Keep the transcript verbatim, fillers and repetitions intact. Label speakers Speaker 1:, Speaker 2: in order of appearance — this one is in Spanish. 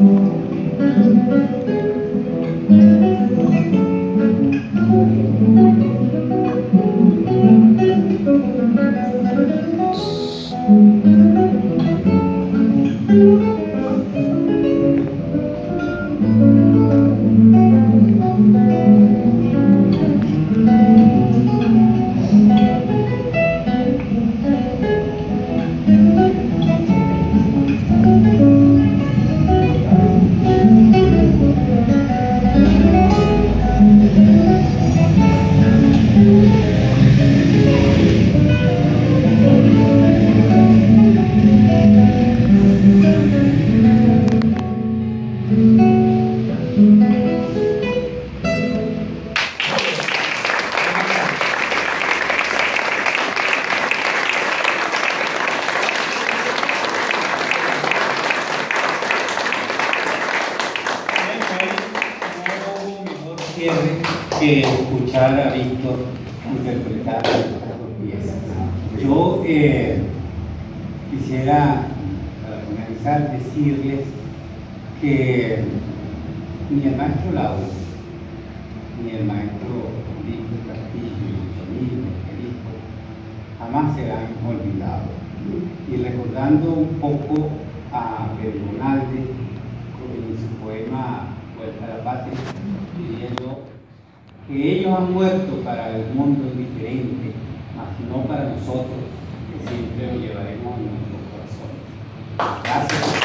Speaker 1: Que escuchar a Víctor interpretar las piezas. Yo eh, quisiera, para finalizar, decirles que ni el maestro Lauro, ni el maestro Víctor Castillo, y el Federico, jamás serán olvidados. Y recordando un poco a Bernonalde en su poema Vuelta a la Patria, diciendo que ellos han muerto para el mundo diferente, mas no para nosotros, que siempre lo llevaremos en nuestros corazones. Gracias.